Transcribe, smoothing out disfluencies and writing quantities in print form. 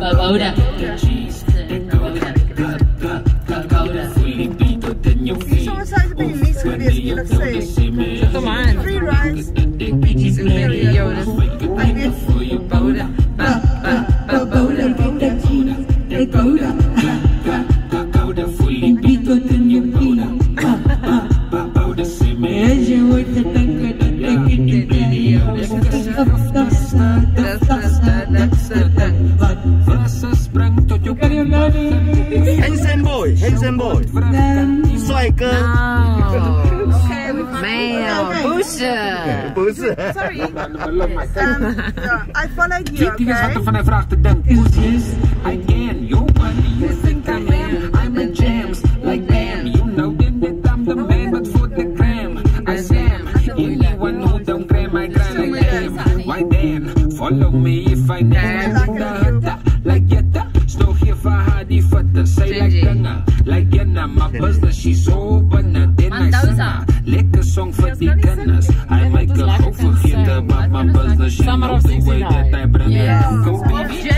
boude. Soms zijn ze bij je niet geweest, eerlijk gezegd. Kom aan. Free rides. I weet. Boude. Handsome boy, handsome boy. Striker. Man, boude. 不是。 Sorry. I followed you, Die is wat er okay? van hij vraagt te denken. I can, yo, what do you think I am? I'm a jams, like bam. You know that I'm the man, but for the gram, I am. Anyone who don't gram, I grind like them. Why then? Follow me if I need like yetta. Snow here for hardy fatta. Say like danga, like yenna. My business, she's open. Then I sing lekker song for the gunners. I make a hope for the but my business, she knows the way that I bring it. Go baby.